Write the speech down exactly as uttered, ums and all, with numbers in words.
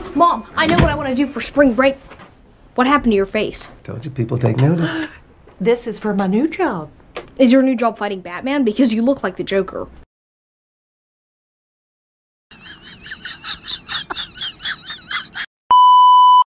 Mom, I know what I want to do for spring break. What happened to your face? Told you people take notice. This is for my new job. Is your new job fighting Batman? Because you look like the Joker.